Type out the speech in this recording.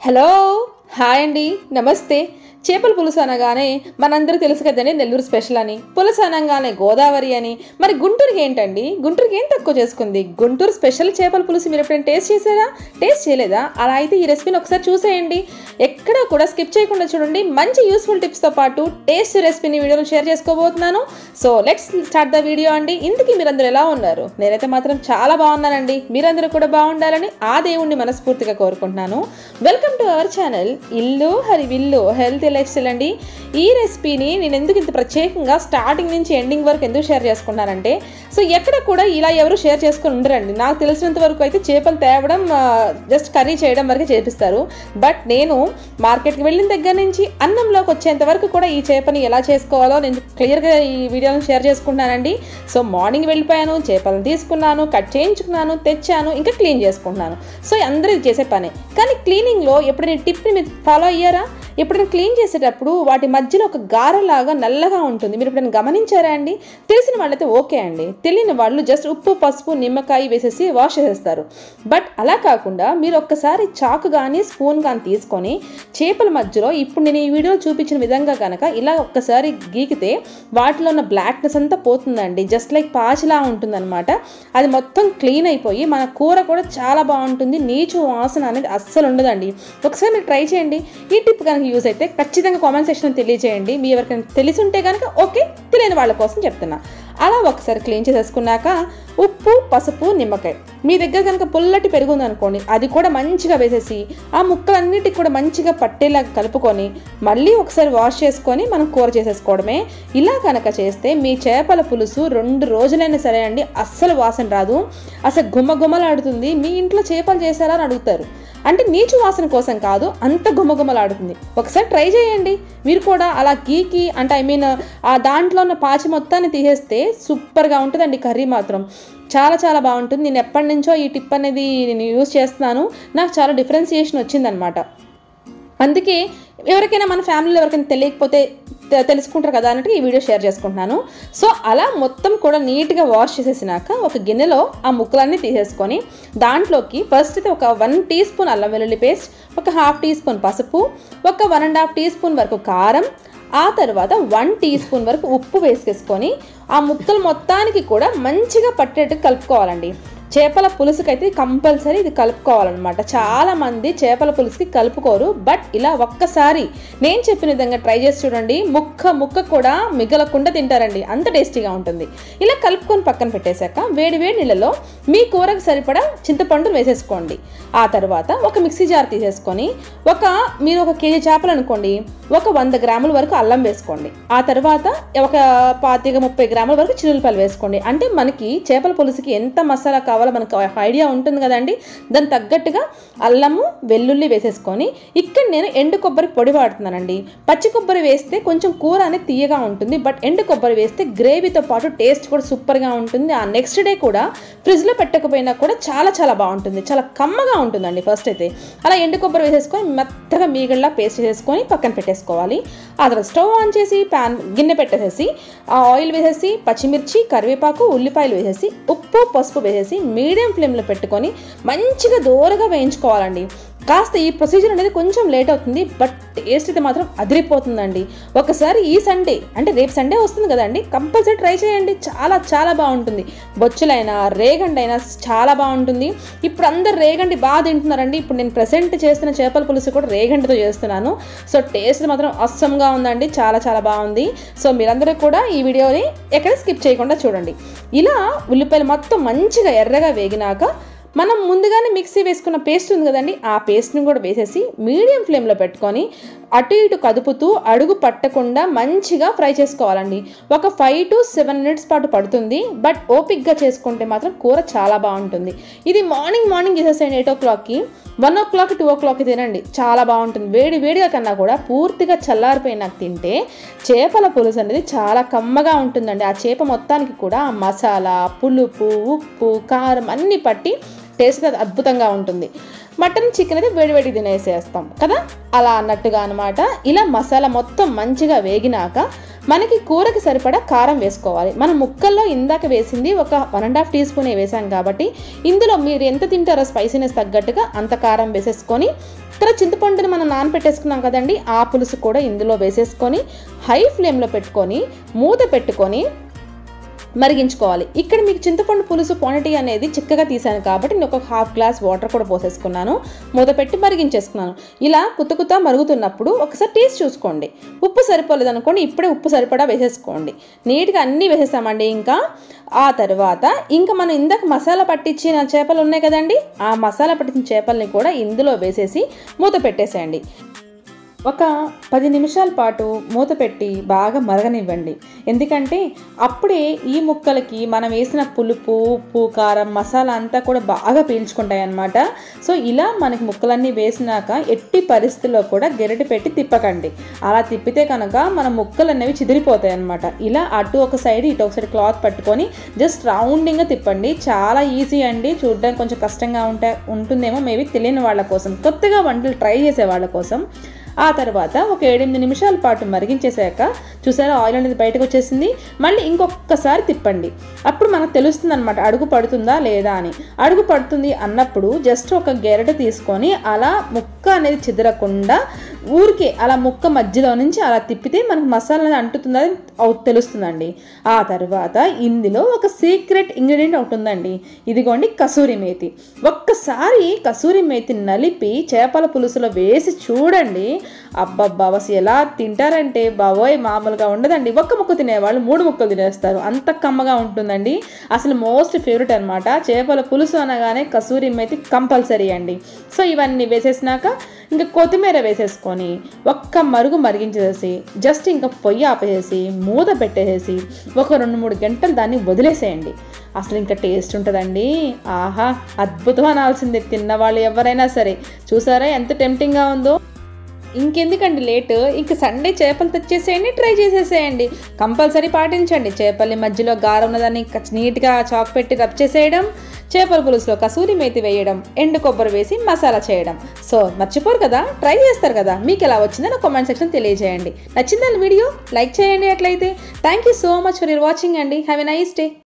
Hello hi అండి నమస్తే చేపల పులుసు అనగానే మనందరూ తెలుసు కదండి నెల్లూరు స్పెషల్ అని, పులుసు అనగానే గోదావరి అని. మరి గుంటూరుకి ఏంటండి, గుంటూరుకి ఏం తక్కువ చేసుకుంది? గుంటూరు స్పెషల్ చేపల పులుసు మీరు ఎప్పుడైనా టేస్ట్ చేశారా? టేస్ట్ చేయలేదా? అలా అయితే ఈ రెసిపీని ఒకసారి చూసేయండి, ఎక్కడా కూడా స్కిప్ చేయకుండా చూడండి. మంచి యూస్ఫుల్ టిప్స్తో పాటు టేస్ట్ రెసిపీని వీడియోలో షేర్ చేసుకోబోతున్నాను. So let's start the video అండి. ఇంతకీ మీరందరూ ఎలా ఉన్నారు? నేనైతే మాత్రం చాలా బాగున్నానండి. మీరందరూ కూడా బాగుండాలని ఆ దేవుణ్ణి మనస్ఫూర్తిగా కోరుకుంటున్నాను. వెల్కమ్ టు అవర్ ఛానల్ ఇల్లు హరివిల్లు హెల్తీ లైఫ్ స్టైల్ అండి. ఈ రెసిపీని నేను ఎందుకు ఇంత ప్రత్యేకంగా స్టార్టింగ్ నుంచి ఎండింగ్ వరకు ఎందుకు షేర్ చేసుకున్నానంటే, సో ఎక్కడ కూడా ఇలా ఎవరు షేర్ చేసుకుని ఉండరండి. నాకు తెలిసినంత వరకు అయితే చేపలు తేవడం జస్ట్ కర్రీ చేయడం వరకే చేపిస్తారు. బట్ నేను మార్కెట్కి వెళ్ళిన దగ్గర నుంచి అన్నంలోకి వచ్చేంత వరకు కూడా ఈ చేపని ఎలా చేసుకోవాలో నేను క్లియర్గా ఈ వీడియోని షేర్ చేసుకుంటున్నానండి. సో మార్నింగ్ వెళ్ళిపోయాను, చేపలను తీసుకున్నాను, కట్ చేయించుకున్నాను, తెచ్చాను, ఇంకా క్లీన్ చేసుకుంటున్నాను. సో అందరూ ఇది చేసే పనే. కానీ క్లీనింగ్లో ఎప్పుడైనా టిప్ని మీరు ఫాలో అయ్యారా? ఎప్పుడైనా క్లీన్ చేసేటప్పుడు వాటి మధ్యలో ఒక గారలాగా నల్లగా ఉంటుంది. మీరు ఎప్పుడైనా గమనించారా అండి? తెలిసిన వాళ్ళైతే ఓకే అండి, తెలియని వాళ్ళు జస్ట్ ఉప్పు పసుపు నిమ్మకాయ వేసేసి వాష్ చేసేస్తారు. బట్ అలా కాకుండా మీరు ఒక్కసారి చాకు కానీ స్పూన్ కానీ తీసుకొని చేపల మధ్యలో ఇప్పుడు నేను ఈ వీడియోలో చూపించిన విధంగా కనుక ఇలా ఒక్కసారి గీకితే వాటిలో ఉన్న బ్లాక్నెస్ అంతా పోతుందండి. జస్ట్ లైక్ పాచిలా ఉంటుందన్నమాట. అది మొత్తం క్లీన్ అయిపోయి మన కూర కూడా చాలా బాగుంటుంది. నీచు వాసన అనేది అస్సలు ఉండదండి. ఒకసారి మీరు ట్రై చేయండి. ఈ టిప్ కనుక యూజ్ అయితే ఖచ్చితంగా కామెంట్ సెక్షన్లో తెలియజేయండి. మీ ఎవరికైనా తెలిసి ఉంటే కనుక ఓకే, తెలియని వాళ్ళ కోసం చెప్తున్నా. అలా ఒకసారి క్లీన్ చేసేసుకున్నాక ఉప్పు పసుపు నిమ్మకాయ, మీ దగ్గర కనుక పుల్లటి పెరుగు ఉందనుకోండి, అది కూడా మంచిగా వేసేసి ఆ ముక్కలన్నిటికి కూడా మంచిగా పట్టేలాగా కలుపుకొని మళ్ళీ ఒకసారి వాష్ చేసుకొని మనం కూర చేసేసుకోవడమే. ఇలా కనుక చేస్తే మీ చేపల పులుసు 2 రోజులైనా సరే అండి అస్సలు వాసన రాదు, అసలు గుమ్మగుమ్మలాడుతుంది. మీ ఇంట్లో చేపలు చేశారా అని అడుగుతారు. అంటే నీచు వాసన కోసం కాదు, అంత గుమ్మగుమ్మలాడుతుంది. ఒకసారి ట్రై చేయండి మీరు కూడా. అలా గీకి అంటే ఆ దాంట్లో ఉన్న పాచి మొత్తాన్ని తీసేస్తే సూపర్గా ఉంటుందండి కర్రీ మాత్రం. చాలా చాలా బాగుంటుంది. నేను ఎప్పటి నుంచో ఈ టిప్ అనేది నేను యూజ్ చేస్తున్నాను. నాకు చాలా డిఫరెన్సియేషన్ వచ్చిందనమాట. అందుకే ఎవరికైనా మన ఫ్యామిలీలో ఎవరికైనా తెలియకపోతే తెలుసుకుంటారు కదా అన్నట్టు ఈ వీడియో షేర్ చేసుకుంటున్నాను. సో అలా మొత్తం కూడా నీట్గా వాష్ చేసేసినాక ఒక గిన్నెలో ఆ ముక్కలన్నీ తీసేసుకొని దాంట్లోకి ఫస్ట్ అయితే ఒక 1 టీ స్పూన్ అల్లం వెల్లుల్లి పేస్ట్, ఒక 1/2 టీ స్పూన్ పసుపు, ఒక 1.5 టీ స్పూన్ వరకు కారం, ఆ తర్వాత 1 టీ స్పూన్ వరకు ఉప్పు వేసేసుకొని ఆ ముక్కలు మొత్తానికి కూడా మంచిగా పట్టేట్టు కలుపుకోవాలండి. చేపల పులుసుకైతే కంపల్సరీ ఇది కలుపుకోవాలన్నమాట. చాలామంది చేపల పులుసుకి కలుపుకోరు. బట్ ఇలా ఒక్కసారి నేను చెప్పిన విధంగా ట్రై చేసి చూడండి, ముక్క కూడా మిగలకుండా తింటారండి, అంత టేస్టీగా ఉంటుంది. ఇలా కలుపుకొని పక్కన పెట్టేశాక వేడి వేడి నీళ్ళలో మీ కూరకు సరిపడా చింతపండు వేసేసుకోండి. ఆ తర్వాత ఒక మిక్సీ జార్ తీసేసుకొని మీరు 1 కేజీ చేపలు అనుకోండి, ఒక 100 గ్రాముల వరకు అల్లం వేసుకోండి. ఆ తర్వాత ఒక 25-30 గ్రాముల వరకు చిన్నులపాయలు వేసుకోండి. అంటే మనకి చేపల పులుసుకి ఎంత మసాలా కావాలో మనకు ఐడియా ఉంటుంది కదండి. దానికి తగ్గట్టుగా అల్లము వెల్లుల్లి వేసేసుకొని ఇక్కడ నేను ఎండు కొబ్బరి పొడి వాడుతున్నానండి. పచ్చి కొబ్బరి వేస్తే కొంచెం కూర అనేది తీయగా ఉంటుంది. బట్ ఎండు కొబ్బరి వేస్తే గ్రేవీతో పాటు టేస్ట్ కూడా సూపర్గా ఉంటుంది. ఆ నెక్స్ట్ డే కూడా ఫ్రిడ్జ్లో పెట్టకపోయినా కూడా చాలా చాలా బాగుంటుంది, చాలా కమ్మగా ఉంటుందండి. ఫస్ట్ అయితే అలా ఎండు కొబ్బరి వేసేసుకొని మెత్తగా మీగడలా పేస్ట్ చేసుకొని పక్కన పెట్టేసుకోవాలి. ఆ తర్వాత స్టవ్ ఆన్ చేసి గిన్నె పెట్టేసేసి ఆయిల్ వేసేసి పచ్చిమిర్చి కరివేపాకు ఉల్లిపాయలు వేసేసి ఉప్పు పసుపు వేసేసి మీడియం ఫ్లేమ్లో పెట్టుకొని మంచిగా దూరగా వేయించుకోవాలండి. కాస్త ఈ ప్రొసీజర్ అనేది కొంచెం లేట్ అవుతుంది, బట్ టేస్ట్ అయితే మాత్రం అదిరిపోతుందండి. ఒకసారి ఈ సండే అంటే రేపు సండే వస్తుంది కదండి, కంపల్సరీ ట్రై చేయండి. చాలా చాలా బాగుంటుంది. బొచ్చులైనా రేగండైనా చాలా బాగుంటుంది. ఇప్పుడు అందరు రేగండి బాగా తింటున్నారండి. ఇప్పుడు నేను ప్రెసెంట్ చేస్తున్న చేపల పులుసు కూడా రేగండితో చేస్తున్నాను. సో టేస్ట్ మాత్రం అస్సంగా ఉందండి, చాలా చాలా బాగుంది. సో మీరందరూ కూడా ఈ వీడియోని ఎక్కడ స్కిప్ చేయకుండా చూడండి. ఇలా ఉల్లిపాయలు మొత్తం మంచిగా ఎర్రగా వేగినాక మనం ముందుగానే మిక్సీ వేసుకున్న పేస్ట్ ఉంది కదండి, ఆ పేస్ట్ని కూడా వేసేసి మీడియం ఫ్లేమ్లో పెట్టుకొని అటు ఇటు కదుపుతూ అడుగు పట్టకుండా మంచిగా ఫ్రై చేసుకోవాలండి. ఒక 5 to 7 minutes పాటు పడుతుంది. బట్ ఓపిక్గా చేసుకుంటే మాత్రం కూర చాలా బాగుంటుంది. ఇది మార్నింగ్ చేసేసేయండి. 8 o'clockకి 1 o'clock 2 o'clockకి తినండి, చాలా బాగుంటుంది. వేడిగా కన్నా కూడా పూర్తిగా చల్లారిపోయినాక తింటే చేపల పులుసు అనేది చాలా కమ్మగా ఉంటుందండి. ఆ చేప మొత్తానికి కూడా ఆ మసాలా పులుపు ఉప్పు కారం అన్నీ పట్టి టేస్ట్ అద్భుతంగా ఉంటుంది. మటన్ చికెన్ అయితే వేడివేడి తినేసేస్తాం కదా, అలా అన్నట్టుగా అనమాట. ఇలా మసాలా మొత్తం మంచిగా వేగినాక మనకి కూరకి సరిపడా కారం వేసుకోవాలి. మనం ముక్కల్లో ఇందాక వేసింది ఒక 1.5 టీ స్పూనే వేసాం కాబట్టి ఇందులో మీరు ఎంత తింటారో స్పైసీనెస్ తగ్గట్టుగా అంత కారం వేసేసుకొని ఇక్కడ చింతపండుని మనం నానబెట్టేసుకున్నాం కదండి, ఆ పులుసు కూడా ఇందులో వేసేసుకొని హై ఫ్లేమ్లో పెట్టుకొని మూత పెట్టుకొని మరిగించుకోవాలి. ఇక్కడ మీకు చింతపండు పులుసు క్వాంటిటీ అనేది చిక్కగా తీసాను కాబట్టి నేను ఒక హాఫ్ గ్లాస్ వాటర్ కూడా పోసేసుకున్నాను, మూత పెట్టి మరిగించేసుకున్నాను. ఇలా కుత్త మరుగుతున్నప్పుడు ఒకసారి టేస్ట్ చూసుకోండి. ఉప్పు సరిపోలేదు అనుకోండి, ఇప్పుడే ఉప్పు సరిపడా వేసేసుకోండి. నీట్గా అన్నీ వేసేసామండి. ఇంకా ఆ తర్వాత ఇంకా మనం ఇందాక మసాలా పట్టించిన చేపలు ఉన్నాయి కదండి, ఆ మసాలా పట్టించిన చేపల్ని కూడా ఇందులో వేసేసి మూత పెట్టేసేయండి. ఒక 10 నిమిషాల పాటు మూత పెట్టి బాగా మరగనివ్వండి. ఎందుకంటే అప్పుడే ఈ ముక్కలకి మనం వేసిన పులుపు, ఉప్పు, కారం, మసాలా అంతా కూడా బాగా పీల్చుకుంటాయి అన్నమాట. సో ఇలా మనకి ముక్కలన్నీ వేసినాక ఎట్టి పరిస్థితుల్లో కూడా గెరటి పెట్టి తిప్పకండి. అలా తిప్పితే కనుక మన ముక్కలు అనేవి చిదిరిపోతాయి అన్నమాట. ఇలా అటు ఒక సైడ్ ఇటు ఒక సైడ్ క్లాత్ పట్టుకొని జస్ట్ రౌండింగ్గా తిప్పండి. చాలా ఈజీ అండి, చూడడానికి కొంచెం కష్టంగా ఉంటుందేమో మేబీ తెలియని వాళ్ళ కోసం, కొత్తగా వంటలు ట్రై చేసే వాళ్ళ కోసం. ఆ తర్వాత ఒక 7-8 నిమిషాల పాటు మరిగించేసాక చూసారా ఆయిల్ అనేది బయటకు వచ్చేసింది. మళ్ళీ ఇంకొకసారి తిప్పండి. అప్పుడు మనకు తెలుస్తుంది అనమాట అడుగు పడుతుందా లేదా అని. అడుగు పడుతుంది అన్నప్పుడు జస్ట్ ఒక గెరట తీసుకొని అలా ముక్క అనేది చెదరకుండా ఊరికే అలా ముక్క మధ్యలో నుంచి అలా తిప్పితే మనకు మసాలా అనేది అంటుతుందని తెలుస్తుందండి. ఆ తర్వాత ఇందులో ఒక సీక్రెట్ ఇంగ్రీడియంట్ ఒకటి ఉందండి, ఇదిగోండి కసూరి మేతి. ఒక్కసారి కసూరి మేతి నలిపి చేపల పులుసులో వేసి చూడండి, అబ్బబ్బా అసలు ఎలా తింటారంటే బాబోయ్ మామూలుగా ఉండదండి. ఒక్క ముక్క తినేవాళ్ళు 3 ముక్కలు తినేస్తారు, అంత కమ్మగా ఉంటుందండి. అసలు మోస్ట్ ఫేవరెట్ అనమాట. చేపల పులుసు అనగానే కసూరి మేతి కంపల్సరీ అండి. సో ఇవన్నీ వేసేసినాక ఇంకా కొత్తిమీర వేసేసుకొని ఒక్క మరుగు మరిగించేసి జస్ట్ ఇంకా పొయ్యి ఆపేసి మూత పెట్టేసి ఒక 2-3 గంటలు దాన్ని వదిలేసేయండి. అసలు ఇంకా టేస్ట్ ఉంటుందండి. ఆహా అద్భుతం అనాల్సిందే తిన్నవాళ్ళు ఎవరైనా సరే. చూసారా ఎంత టెంప్టింగ్గా ఉందో. ఇంకెందుకండి లేటు, ఇంక సండే చేపలు తెచ్చేసేయండి, ట్రై చేసేసేయండి. కంపల్సరీ పాటించండి. చేపల్ని మధ్యలో గారం ఉన్నదాన్ని నీట్గా చాక్ పెట్టి రబ్ చేసేయడం, చేపల పులుసులో కసూరి మేతి వేయడం, ఎండు కొబ్బరి వేసి మసాలా చేయడం. సో మర్చిపోరు కదా, ట్రై చేస్తారు కదా. మీకు ఎలా వచ్చిందో నా కామెంట్ సెక్షన్ తెలియజేయండి. నచ్చిందని వీడియో లైక్ చేయండి. అట్లయితే thank you so much for your watching అండి. Have a nice day.